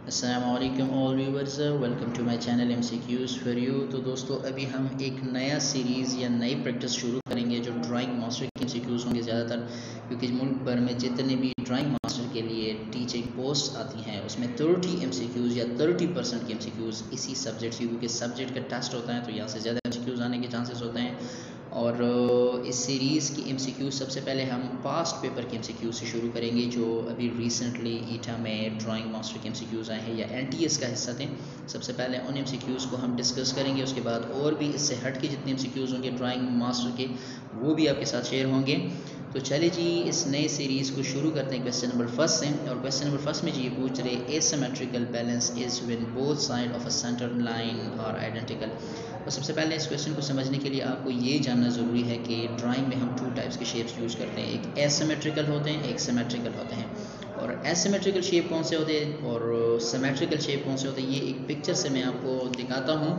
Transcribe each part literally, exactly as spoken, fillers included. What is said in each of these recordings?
अस्सलामुअलैकुम all viewers, welcome to my channel MCQs for you. तो दोस्तों, अभी हम एक नया सीरीज़ या नई प्रैक्टिस शुरू करेंगे जो ड्राइंग मास्टर के एमसीक्यूज़ होंगे ज़्यादातर, क्योंकि मुल्क भर में जितने भी ड्राइंग मास्टर के लिए टीचिंग पोस्ट आती हैं उसमें थर्टी एमसीक्यूज़ या थर्टी परसेंट के एमसीक्यूज़ इसी सब्जेक्ट की, क्योंकि सब्जेक्ट का टेस्ट होता है तो यहाँ से ज़्यादा एमसीक्यूज़ आने के चांसेस होते हैं। और इस सीरीज़ की एमसीक्यू सबसे पहले हम पास्ट पेपर के एमसीक्यू से शुरू करेंगे जो अभी रिसेंटली ईटा में ड्राइंग मास्टर के एमसीक्यूज़ आए हैं या एनटीएस का हिस्सा थे। सबसे पहले उन एमसीक्यूज़ को हम डिस्कस करेंगे, उसके बाद और भी इससे हट के जितने एमसीक्यूज़ होंगे ड्राइंग मास्टर के वो भी आपके साथ शेयर होंगे। तो चले जी, इस नए सीरीज़ को शुरू करते हैं क्वेश्चन नंबर फर्स्ट से। और क्वेश्चन नंबर फर्स्ट में जी ये पूछ रहे asymmetrical balance is when both side of a centre line are identical. और सबसे पहले इस क्वेश्चन को समझने के लिए आपको ये जानना ज़रूरी है कि ड्राइंग में हम टू टाइप्स के शेप्स यूज़ करते हैं, एक एसिमेट्रिकल होते हैं, एक सिमेट्रिकल होते हैं। और एसिमेट्रिकल शेप कौन से होते हैं और सिमेट्रिकल शेप कौन से होते हैं, ये एक पिक्चर से मैं आपको दिखाता हूँ।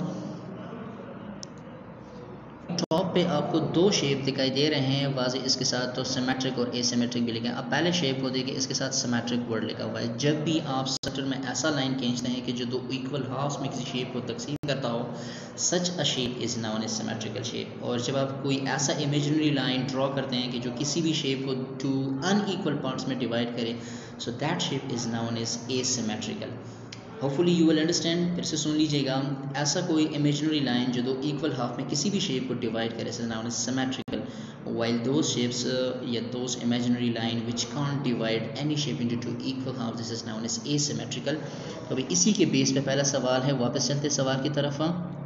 टॉप पे आपको दो शेप दिखाई दे रहे हैं वाज़े इसके साथ, तो सिमेट्रिक और एसिमेट्रिक भी लिखा है। अब पहले शेप को देखिए, इसके साथ सिमेट्रिक वर्ड लिखा हुआ है। जब भी आप सेंटर में ऐसा लाइन खींचते हैं कि जो दो इक्वल हाफ्स में किसी शेप को तकसीम करता हो, such a shape is known as symmetrical shape. और जब आप कोई ऐसा इमेजिनरी लाइन ड्रॉ करते हैं कि जो किसी भी शेप को टू अनइक्वल पार्ट्स में डिवाइड करे, so that shape is known as asymmetrical. Hopefully you will understand. फिर से सुन लीजिएगा, ऐसा कोई इमेजिनरी लाइन जो दो इक्वल हाफ में किसी भी शेप को डिवाइड करे, is known is symmetrical, while those shapes uh, या those imaginary line which can't divide any shape into two equal halves, this is known as asymmetrical। तो अभी इसी के बेस पे पहला सवाल है, वापस चलते सवाल की तरफ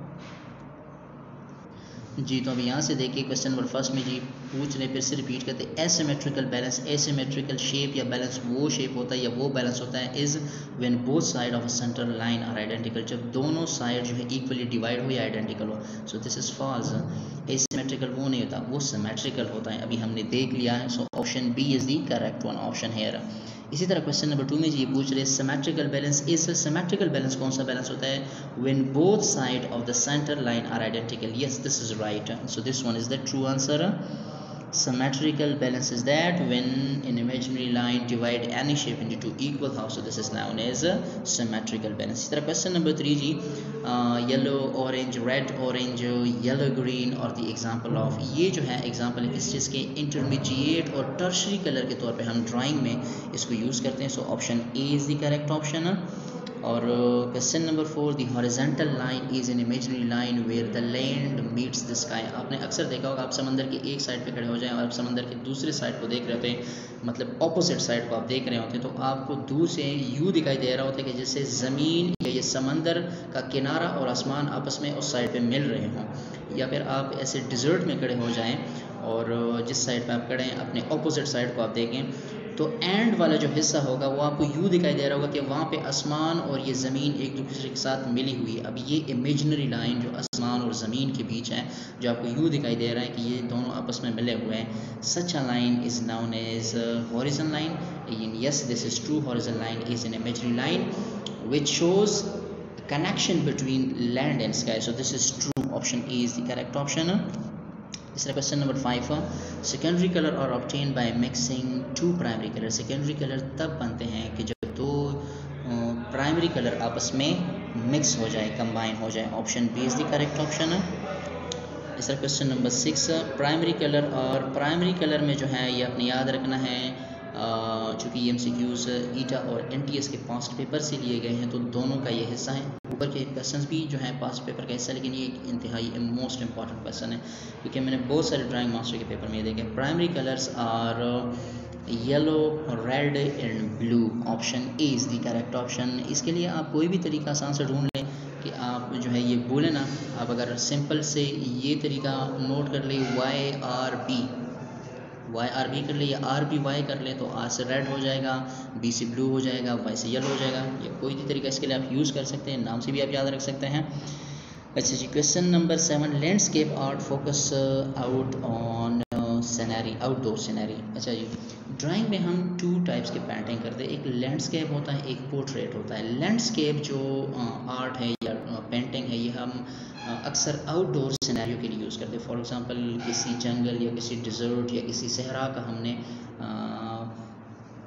जी। तो अभी यहाँ से देखिए क्वेश्चन नंबर फर्स्ट में जी पूछ रहे, फिर से रिपीट करते, एसिमेट्रिकल बैलेंस, एसिमेट्रिकल शेप या बैलेंस वो शेप होता है या वो बैलेंस होता है is when both side of a central line are identical, जब दोनों साइड जो है इक्वली डिवाइड हो या आइडेंटिकल हो। So this is false. Asymmetrical वो नहीं होता, वो सिमेट्रिकल होता है, अभी हमने देख लिया है। So option B is the correct one option here. इसी तरह क्वेश्चन नंबर टू में जी ये पूछ रहे, symmetrical balance is, symmetrical balance कौन सा बैलेंस होता है, when both side of the centre line are identical. Yes, this is right. So this one is the true answer. Symmetrical balance is that when an imaginary line divide any shape into two equal halves, so this is known as a symmetrical balance। इस तरह question number three जी, yellow orange, red orange, yellow green और the example of, ये जो है example है किस चीज़ के, इंटरमीडिएट और टर्शरी कलर के तौर पे हम ड्राइंग में इसको यूज़ करते हैं। So option A is the correct option. और question number four, the horizontal line is an imaginary line where the land meets the sky. आपने अक्सर देखा होगा, आप समंदर के एक साइड पे खड़े हो जाएं और आप समंदर के दूसरे साइड को देख रहे होते हैं, मतलब ऑपोजिट साइड को आप देख रहे होते हैं, तो आपको दूर से यूँ दिखाई दे रहा होता है कि जैसे ज़मीन या ये समंदर का किनारा और आसमान आपस में उस साइड पर मिल रहे हों। या फिर आप ऐसे डिज़र्ट में खड़े हो जाएँ और जिस साइड पर आप खड़े हैं अपने ऑपोजिट साइड को आप देखें, तो एंड वाला जो हिस्सा होगा वो आपको यूँ दिखाई दे रहा होगा कि वहाँ पे आसमान और ये ज़मीन एक दूसरे के साथ मिली हुई है। अब ये इमेजिनरी लाइन जो आसमान और ज़मीन के बीच है, जो आपको यूँ दिखाई दे रहा है कि ये दोनों आपस में मिले हुए हैं, such a line is known as horizontal line. Yes, this is true, horizontal line is an imaginary line which shows connection between land and sky. So this is true, option A is the correct option. इसलिए question number five, secondary colour are obtain by mixing two primary colour. Secondary colour तब बनते हैं कि जब दो primary colour आपस में mix हो जाए, कंबाइन हो जाए। Option B is the correct option. इस तरह question number six, primary colour और प्राइमरी कलर में जो है ये अपने याद रखना है, चूँकि ये एम सी क्यूज़ ईटा और एन टी एस के पास्ट पेपर से लिए गए हैं तो दोनों का ये हिस्सा है। ऊपर के क्वेश्चंस भी जो हैं पास्ट पेपर का हिस्सा, लेकिन ये एक इंतहाई मोस्ट इंपॉर्टेंट क्वेश्चन है क्योंकि मैंने बहुत सारे ड्राइंग मास्टर के पेपर में ये देखे। Primary colours are yellow, red and blue. Option A is the correct option. इसके लिए आप कोई भी तरीका आसान से ढूंढ लें कि आप जो है ये बोले ना, आप अगर सिंपल से ये तरीका नोट कर ले, Y R B, Y R B कर ले या आर बी वाई कर ले, तो आर से रेड हो जाएगा, बी से ब्लू हो जाएगा, वाई से येलो हो जाएगा। या कोई भी तरीका इसके लिए आप यूज़ कर सकते हैं, नाम से भी आप याद रख सकते हैं। अच्छा जी, question number seven, landscape art focus out on scenery, outdoor scenery. अच्छा जी, ड्राइंग में हम टू टाइप्स के पेंटिंग करते हैं, एक लैंडस्केप होता है, एक पोर्ट्रेट होता है। लैंडस्केप जो आर्ट है या पेंटिंग है, ये हम अक्सर आउटडोर सिनेरियो के लिए यूज़ करते हैं। फॉर एग्जांपल किसी जंगल या किसी डिज़र्ट या किसी सहरा का हमने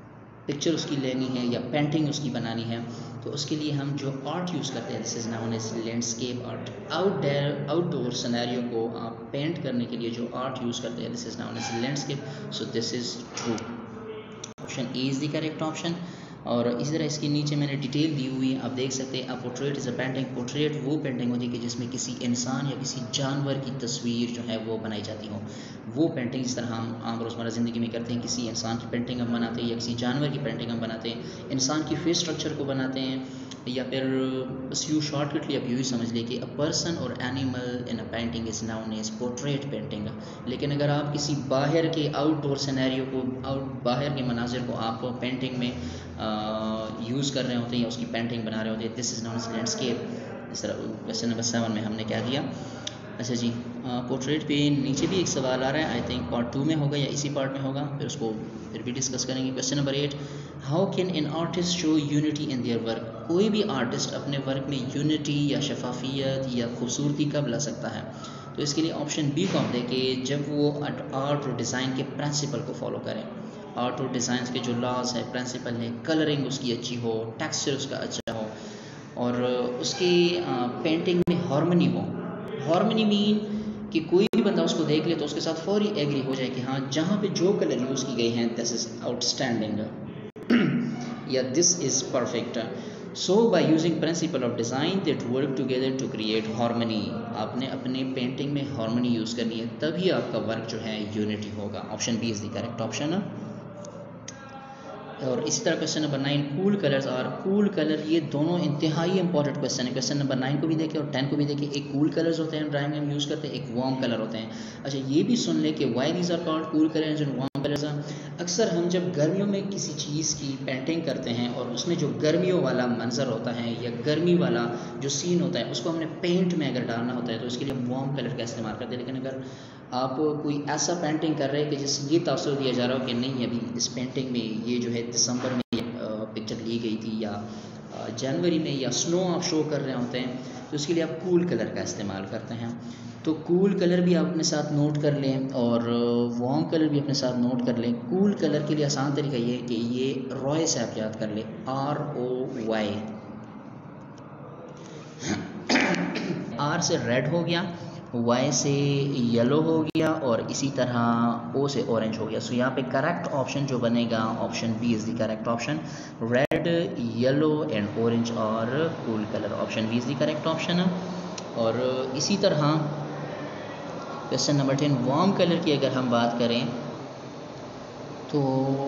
पिक्चर उसकी लेनी है या पेंटिंग उसकी बनानी है, तो उसके लिए हम जो आर्ट यूज़ करते हैं, this is known as landscape art. Outdoor outdoor scenario को आप पेंट करने के लिए जो आर्ट यूज़ करते हैं, this is known as landscape. So this is true, option A is the correct option. और इसी तरह इसके नीचे मैंने डिटेल दी हुई है, आप देख सकते हैं। A portrait is a painting, portrait वो पेंटिंग होती है कि जिसमें किसी इंसान या किसी जानवर की तस्वीर जो है वो बनाई जाती हो। वो पेंटिंग जिस तरह हम आम रोज़मर्रा ज़िंदगी में करते हैं, किसी इंसान की पेंटिंग हम बनाते हैं या किसी जानवर की पेंटिंग हम बनाते हैं, इंसान की फेस स्ट्रक्चर को बनाते हैं, या फिर बस यू शॉर्टकटली आप यूँ ही समझ लें कि अ पर्सन और animal in a painting is known as portrait painting. लेकिन अगर आप किसी बाहर के आउटडोर सिनेरियो को, आउट बाहर के मनाजिर को आप पेंटिंग में यूज़ कर रहे होते हैं या उसकी पेंटिंग बना रहे होते हैं, this is known as landscape. इस तरह क्वेश्चन नंबर सेवन में हमने क्या दिया। अच्छा जी, पोर्ट्रेट पे नीचे भी एक सवाल आ रहा है, आई थिंक पार्ट टू में होगा या इसी पार्ट में होगा, फिर उसको फिर भी डिस्कस करेंगे। Question number eight, how can an artist show unity in their work. कोई भी आर्टिस्ट अपने वर्क में यूनिटी या शफाफियत या खूबसूरती कब ला सकता है। तो इसके लिए ऑप्शन बी को हम देखें, जब वो आर्ट और डिज़ाइन के प्रिंसिपल को फॉलो करें। आर्ट और डिज़ाइन के जो लॉज है, प्रिंसिपल है, कलरिंग उसकी अच्छी हो, टेक्सचर उसका अच्छा हो, और उसकी पेंटिंग में हार्मनी हो। हार्मनी मीन कि कोई भी बंदा उसको देख ले तो उसके साथ फौरी एग्री हो जाए कि हाँ, जहाँ पे जो कलर यूज़ की गई हैं, दिस इज़ आउटस्टैंडिंग या this is perfect. So by using principle of design that work together to create harmony. आपने अपने पेंटिंग में हार्मनी यूज़ करनी है, तभी आपका वर्क जो है यूनिटी होगा। Option B is the correct option. और इसी तरह question number nine, cool colours are. Cool colour, ये दोनों इंतहाई इंपॉर्टेंट क्वेश्चन है। क्वेश्चन नंबर नाइन को भी देखें और टेन को भी देखें। एक कूल कलर्स होते हैं ड्राइंग में हम यूज़ करते हैं, एक वार्म कलर होते हैं। अच्छा, ये भी सुन ले कि why these are called cool colours and warm colours. अक्सर हम जब गर्मियों में किसी चीज़ की पेंटिंग करते हैं और उसमें जो गर्मियों वाला मंजर होता है या गर्मी वाला जो सीन होता है, उसको हमने पेंट में अगर डालना होता है तो उसके लिए हम वार्म कलर का इस्तेमाल करते हैं। लेकिन अगर आप कोई ऐसा पेंटिंग कर रहे हैं कि जिससे ये तासुर दिया जा रहा हो कि नहीं, अभी इस पेंटिंग में ये जो है दिसंबर में पिक्चर ली गई थी या जनवरी में या स्नो आप शो कर रहे होते हैं, तो उसके लिए आप कूल कलर का इस्तेमाल करते हैं। तो कूल कलर भी आप अपने साथ नोट कर लें और वार्म कलर भी अपने साथ नोट कर लें। कूल कलर के लिए आसान तरीका ये है कि ये रॉय से आप याद कर लें, आर ओ वाई। आर से रेड हो गया, वाई से येलो हो गया और इसी तरह ओ से ऑरेंज हो गया। सो यहाँ पे करेक्ट ऑप्शन जो बनेगा, option B is the correct option. Red, yellow and orange और cool colour, option B is the correct option. और इसी तरह question number ten, warm colour की अगर हम बात करें तो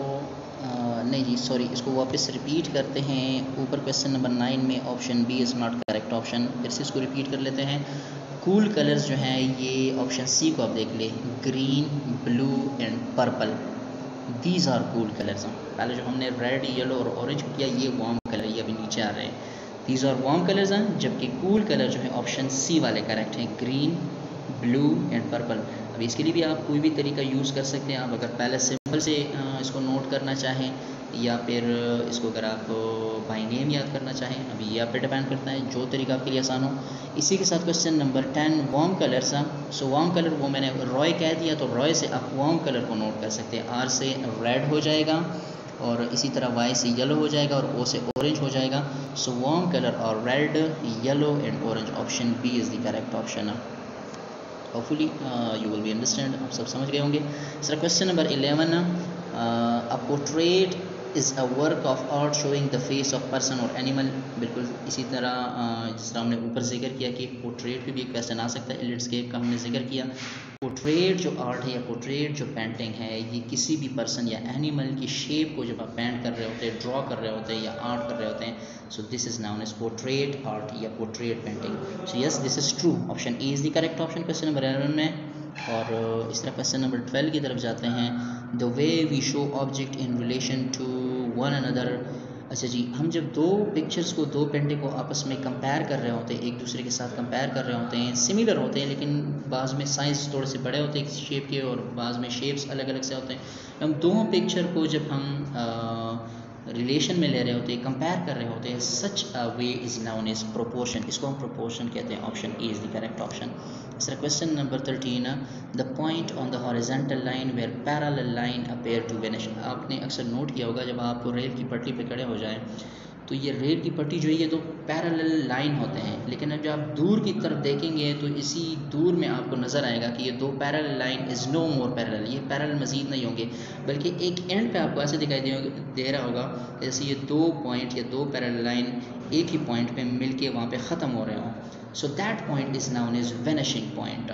आ, नहीं जी सॉरी, इसको वापस रिपीट करते हैं। ऊपर क्वेश्चन नंबर नाइन में option B is not correct option, फिर से इसको रिपीट कर लेते हैं। कूल कलर्स जो हैं ये ऑप्शन सी को आप देख लें, green, blue and purple, these are cool colours. पहले जो हमने रेड, येलो और ऑरेंज किया, ये वार्म कलर, ये अभी नीचे आ रहे हैं, दीज आर वार्म कलर्स हैं। जबकि कूल कलर जो है ऑप्शन सी वाले करेक्ट हैं, ग्रीन, ब्लू एंड पर्पल। अब इसके लिए भी आप कोई भी तरीका यूज़ कर सकते हैं। आप अगर पहले सिंपल से इसको नोट करना चाहें या फिर इसको अगर आप बाई नेम याद करना चाहें, अभी ये आप पे डिपेंड करता है, जो तरीका आपके लिए आसान हो। इसी के साथ question number ten, warm colours. So warm colour वो मैंने रॉय कह दिया, तो रॉय से आप वार्म कलर को नोट कर सकते हैं। आर से रेड हो जाएगा और इसी तरह वाई से येलो हो जाएगा और ओ से ऑरेंज हो जाएगा। सो वार्म कलर और red, yellow and orange, option B is the correct option. Hopefully you will be understand, आप सब समझ गए होंगे। Sir question number eleven, a portrait is a work of art showing the face of person और animal. बिल्कुल इसी तरह uh, जिस तरह हमने ऊपर जिक्र किया कि पोर्ट्रेट पे भी एक क्वेश्चन आ सकता है, लैंडस्केप का हमने जिक्र किया। पोर्ट्रेट जो आर्ट है या पोर्ट्रेट जो पेंटिंग है, ये किसी भी पर्सन या एनिमल की शेप को जब आप पेंट कर रहे होते हैं, ड्रॉ कर रहे होते हैं या आर्ट कर रहे होते हैं, so this is known as portrait art या portrait painting. So yes, this is true, option A is the correct option question number eleven में। और इस तरह क्वेश्चन नंबर ट्वेल्व की तरफ जाते हैं, the way we show object in relation to one another. अच्छा जी, हम जब दो पिक्चर्स को, दो पेंटिंग को आपस में कंपेयर कर रहे होते हैं, एक दूसरे के साथ कंपेयर कर रहे होते हैं, सिमिलर होते हैं लेकिन बाज़ में साइज़ थोड़े से बड़े होते हैं किसी शेप के और बाज़ में शेप्स अलग अलग से होते हैं। हम दोनों पिक्चर को जब हम आ, रिलेशन में ले रहे होते हैं, कंपेयर कर रहे होते हैं, such a way is known as proportion, इसको हम प्रोपोर्शन कहते हैं। Option A is the correct option. Sir question number thirteen, the point on the horizontal line where parallel line appear to vanish. आपने अक्सर नोट किया होगा जब आप रेल की पटरी पे खड़े हो जाएं तो ये रेल की पट्टी जो है ये तो पैरेलल लाइन होते हैं, लेकिन अब जब आप दूर की तरफ देखेंगे तो इसी दूर में आपको नज़र आएगा कि ये दो parallel line is no more parallel, ये पैरेलल मज़ीद नहीं होंगे, बल्कि एक एंड पे आपको ऐसे दिखाई दे, दे रहा होगा जैसे ये दो पॉइंट या दो पैरेलल लाइन एक ही पॉइंट पे मिलके वहाँ पे ख़त्म हो रहे हों। So that point is known as vanishing point.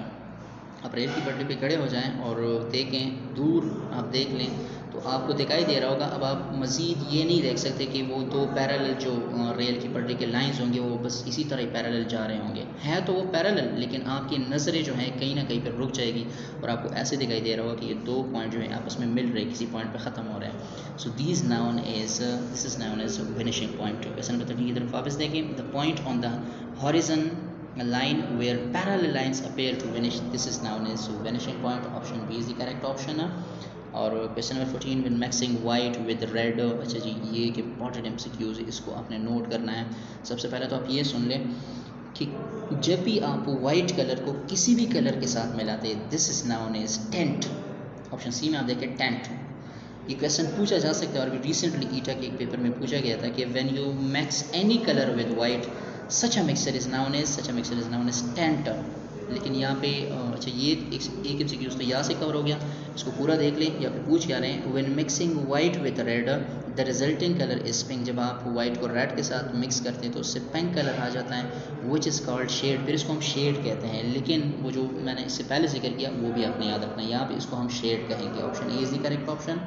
आप रेल की पटरी पे खड़े हो जाएं और देखें, दूर आप देख लें तो आपको दिखाई दे रहा होगा। अब आप मज़ीद ये नहीं देख सकते कि वो दो पैरेलल जो रेल की पटरी के लाइंस होंगे वो बस इसी तरह ही पैरेलल जा रहे होंगे, है तो वो पैरेलल, लेकिन आपकी नज़रें जो हैं कहीं ना कहीं पर रुक जाएगी और आपको ऐसे दिखाई दे रहा होगा कि ये दो पॉइंट जो है आपस में मिल रहे, किसी पॉइंट पर ख़त्म हो रहे हैं। So these known as this is known as vanishing point. Question number thirty की तरफ वापस देखें, the point on the horizon line where parallel lines appear to vanish, this is known as vanishing point. Option B is the correct option. और question number fourteen, when mixing white with red, अच्छा जी ये एक important MCQs, इसको आपने note करना है। सबसे पहले तो आप ये सुन लें कि जब भी आप वाइट कलर को किसी भी कलर के साथ मिलाते हैं, this is known as tint. Option C में आप देखें टेंट। ये क्वेश्चन पूछा जा सकता है और भी रिसेंटली ईटा के एक पेपर में पूछा गया था कि when you mix any colour with white such a mixture is known as such a mixture is known as tint. लेकिन यहाँ पे अच्छा ये एक एक एमसीक्यूज तो यहाँ से कवर हो गया, इसको पूरा देख लें। या फिर पूछ क्या रहे हैं, when mixing white with red the resulting colour is pink. जब आप वाइट को रेड के साथ मिक्स करते हैं तो उससे पिंक कलर आ जाता है, विच इज़ कॉल्ड शेड। फिर इसको हम शेड कहते हैं, लेकिन वो जो मैंने इससे पहले जिक्र किया वो भी आपने याद रखना है, यहाँ पे इसको हम शेड कहेंगे। Option A is the correct option.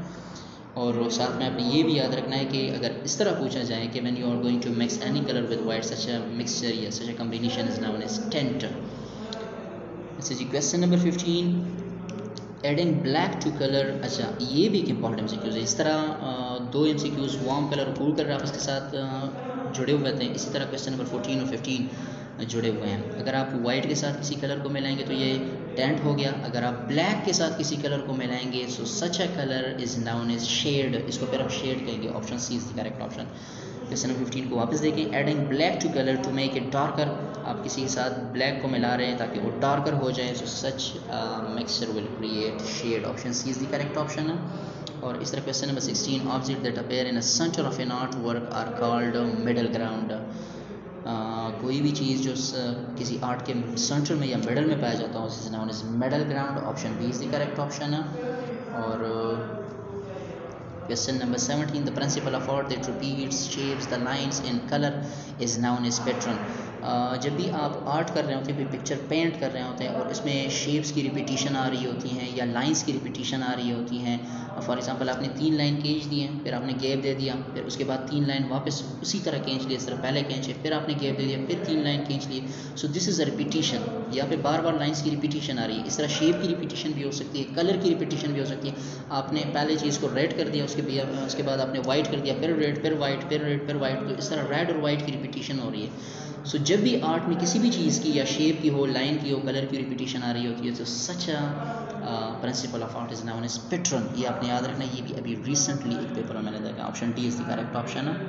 और साथ में आपने ये भी याद रखना है कि अगर इस तरह पूछा जाए कि when you are going to mix any colour with white such a mixture या such a combination is known as tint. अच्छा जी question number fifteen, adding black to colour. अच्छा ये भी एक इंपॉर्टेंट एमसीक्यूज है। इस तरह दो एमसीक्यूज वार्म कलर और कूल कलर आपस के साथ जुड़े हुए थे, इसी तरह क्वेश्चन नंबर फोर्टीन और फिफ्टीन जुड़े हुए हैं। अगर आप वाइट के साथ किसी कलर को मिलाएंगे तो ये टेंट हो गया, अगर आप ब्लैक के साथ किसी कलर को मिलाएंगे so such a colour is known as shade, इसको फिर हम शेड कहेंगे। Option C is the correct option. Question number fifteen को वापस देखें, adding black to colour to make it darker. आप किसी के साथ ब्लैक को मिला रहे हैं ताकि वो डार्कर हो जाए, so such mixture will create shade. Option C is the correct option है। और इस तरह question number sixteen, object that appear in a centre of an art work are called middle ground. कोई भी चीज़ जो किसी आर्ट के सेंटर में या मिडल में पाया जाता हो this is known as middle ground. Option B is the correct option है। और question number seventeen, the principle of art that repeats shapes the lines in colour is known as pattern. जब भी आप art कर रहे होते हैं, कोई पिक्चर पेंट कर रहे होते हैं और इसमें शेप्स की रिपीटिशन आ रही होती हैं या लाइंस की रिपीटिशन आ रही होती हैं, फॉर एग्जांपल आपने तीन लाइन खींच दी हैं, फिर आपने गैप दे दिया, फिर उसके बाद तीन लाइन वापस उसी तरह खींच लिए, इस तरह पहले खींचे, फिर आपने गैप दे दिया, फिर तीन लाइन खींच लिए, so this is a repetition. यहाँ पे बार बार लाइंस की रिपीटिशन आ रही है। इस तरह शेप की रिपीटिशन भी हो सकती है, कलर की रिपीटिशन भी हो सकती है। आपने पहले चीज़ को रेड कर दिया, उसके उसके बाद आपने वाइट कर दिया, फिर रेड, फिर वाइट, फिर रेड, फिर वाइट, तो इस तरह रेड और वाइट की रिपीटिशन हो रही है। सो so, जब भी आर्ट में किसी भी चीज़ की या शेप की हो, लाइन की हो, कलर की रिपीटिशन आ रही होती है, तो such a principle of art is known as pattern. ये आपने याद रखना है, ये भी अभी रिसेंटली एक पेपर में मैंने देखा। Option D is the correct option है।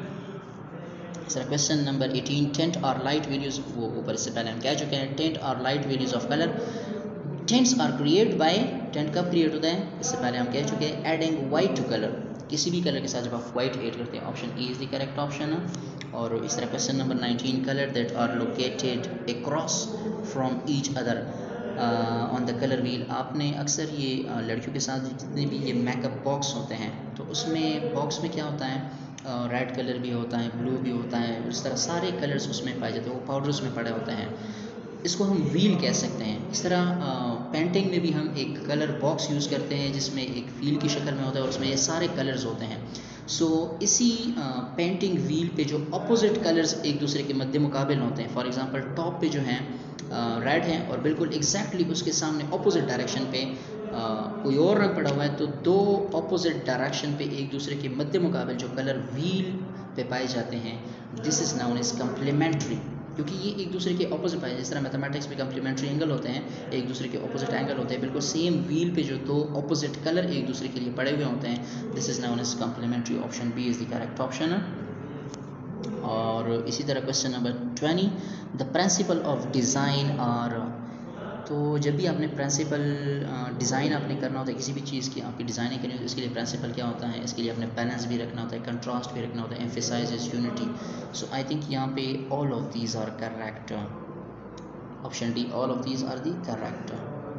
Sir question number eighteen, tint और लाइट वैल्यूज, वो ऊपर इससे पहले हम कह चुके हैं, टेंट और light values of colour. Tints are create by, tint कब क्रिएट होता है, इससे पहले हम कह चुके हैं, एडिंग वाइट टू कलर, किसी भी कलर के साथ जब आप वाइट ऐड करते हैं। Option A is the correct option है। और इस तरह question number nineteen, colour that are located across from each other on the colour wheel. आपने अक्सर ये uh, लड़कियों के साथ जितने भी ये मेकअप बॉक्स होते हैं तो उसमें बॉक्स में क्या होता है, रेड uh, कलर भी होता है, ब्लू भी होता है, इस तरह सारे कलर्स उसमें पाए जाते हैं, वो पाउडर्स में पड़े होते हैं, इसको हम व्हील कह सकते हैं। इस तरह पेंटिंग में भी हम एक कलर बॉक्स यूज़ करते हैं जिसमें एक व्हील की शक्ल में होता है और उसमें ये सारे कलर्स होते हैं। सो so, इसी पेंटिंग व्हील पे जो अपोजिट कलर्स एक दूसरे के मद्दे मुकाबिल होते हैं, फॉर एग्जांपल टॉप पे जो हैं रेड हैं और बिल्कुल एग्जैक्टली उसके सामने अपोजिट डायरेक्शन पे आ, कोई और रंग पड़ा हुआ है, तो दो अपोजिट डायरेक्शन पे एक दूसरे के मद्दे मुकाबिल जो कलर व्हील पे पाए जाते हैं, this is known as complementary. क्योंकि ये एक दूसरे के ऑपोजिट है। जिस तरह मैथमेटिक्स में कम्प्लीमेंट्री एंगल होते हैं, एक दूसरे के ऑपोजिट एंगल होते हैं, बिल्कुल सेम व्हील पे जो दो ऑपोजिट कलर एक दूसरे के लिए पड़े हुए होते हैं, this is known as complementary. Option B is the correct option. और इसी तरह question number twenty, the principle of design और, तो जब भी आपने प्रिंसिपल डिज़ाइन आपने करना होता है किसी भी चीज़ की, आपकी डिज़ाइनिंग करनी होती है, इसके लिए प्रिंसिपल क्या होता है, इसके लिए आपने बैलेंस भी रखना होता है, कंट्रास्ट भी रखना होता है, emphasize unity. So I think यहाँ पे all of these are correct. Option D, all of these are the correct.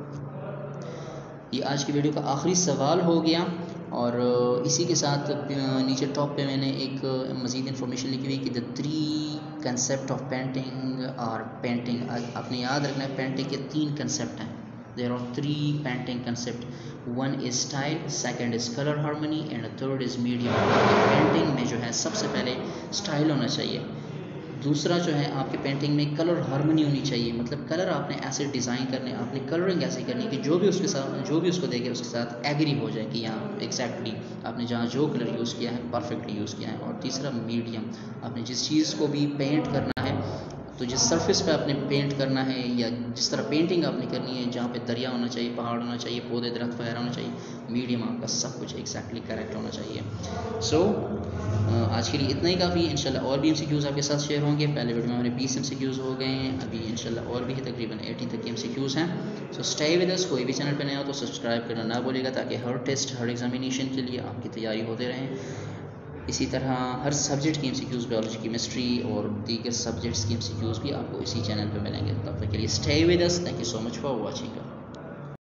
ये आज की वीडियो का आखिरी सवाल हो गया। और इसी के साथ नीचे टॉप पे मैंने एक मज़ीद इन्फॉर्मेशन लिखी हुई कि the three concept of painting और पेंटिंग, आपने याद रखना है पेंटिंग के तीन कंसेप्ट हैं। There are three painting concept, one is style, second is colour harmony and third is medium. Painting में जो है सबसे पहले स्टाइल होना चाहिए, दूसरा जो है आपके पेंटिंग में कलर हार्मनी होनी चाहिए, मतलब कलर आपने ऐसे डिज़ाइन करने, आपने कलरिंग ऐसे करनी कि जो भी उसके साथ जो भी उसको देखे उसके साथ एग्री हो जाए कि यहाँ एग्जैक्टली आपने जहाँ जो कलर यूज़ किया है परफेक्टली यूज़ किया है। और तीसरा मीडियम, आपने जिस चीज़ को भी पेंट करना है, तो जिस सरफेस पे आपने पेंट करना है या जिस तरह पेंटिंग आपने करनी है, जहाँ पे दरिया होना चाहिए, पहाड़ होना चाहिए, पौधे दरख्त वगैरह होना चाहिए, मीडियम आपका सब कुछ एग्जैक्टली करेक्ट होना चाहिए। सो so, आज के लिए इतना ही काफ़ी। इंशाल्लाह और भी एमसीक्यूज़ आपके साथ शेयर होंगे। पहले वीडियो में हमारे बीस एमसीक्यूज़ हो गए हैं, अभी इंशाल्लाह और भी है, तकरीबन अस्सी तक के एमसीक्यूज़ हैं। So stay with us. कोई भी चैनल पर नया हो तो सब्सक्राइब करना ना भूलिएगा, ताकि हर टेस्ट हर एग्जामिनेशन के लिए आपकी तैयारी होते रहें। इसी तरह हर सब्जेक्ट की एमसीक्यूज़, बायोलॉजी, केमिस्ट्री और दीगर सब्जेक्ट्स की एमसीक्यूज़ भी आपको इसी चैनल पर मिलेंगे। तब तक के लिए stay with us. Thank you so much for watching.